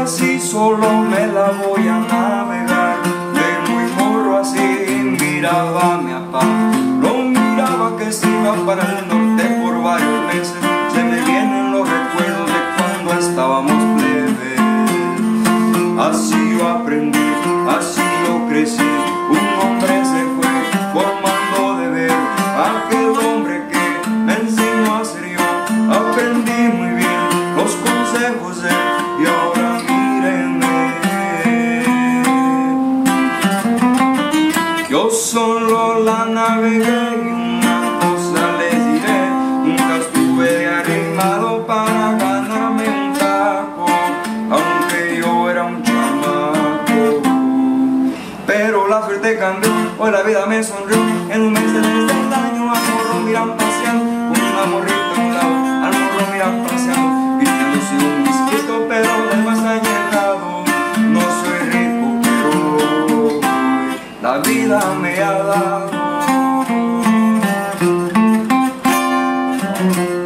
así solo me la voy a navegar. De muy morro así miraba a mi papá, lo miraba que se iba para el norte por varios meses. Se me vienen los recuerdos de cuando estábamos plebes. Así yo aprendí, así yo crecí. Un hombre se fue formando de ver, aquel hombre que me enseñó a ser yo. Aprendí muy bien los consejos de él y ahora mírenme. Yo solo la navegué y una cosa les diré: nunca estuve de arrimado para ganarme un taco, aunque yo era un chamaco. Pero la suerte cambió, hoy la vida me sonrió. En un mes de el año al morro miran paseando, con una morrita a un lado, al morro miran paseando, pidiéndose un mosquito, pero del más allegado. No soy rico, pero la vida me ha dado.